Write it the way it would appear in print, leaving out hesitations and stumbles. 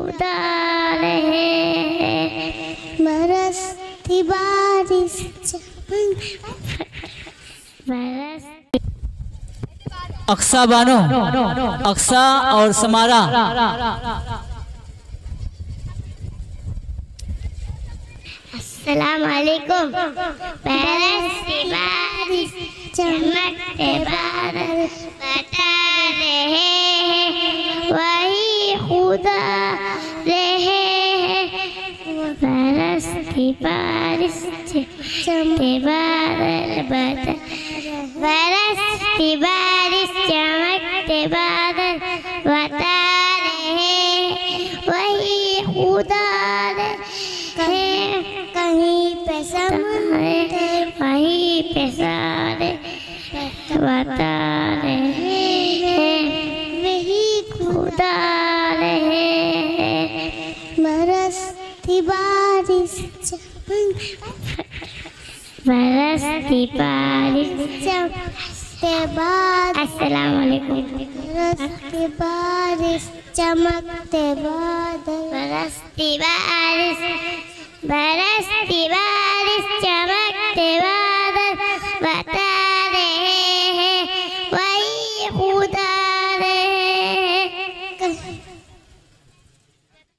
खुदा रहे, बरसती बारिश बरस। अक्सा बानो, अक्सा और समारा। अस्सलाम वालेकुम। बरसती बारिश चमकते बादल बता रहे हैं वही खुदा रहे। बरसती बारिश चमकते बादल बता, बरसती बारिश चमकते बादल बता रहे वही खुदा रहे। कहीं पे समुद्र वहीं पे सारे बता रहे वही खुदा रहे। बरसती बारिश बरसती बारिश चमकते बादल। अस्सलाम वालेकुम। बरसती बारिश चमकते बादल, बरसती बारिश चमकते बादल बता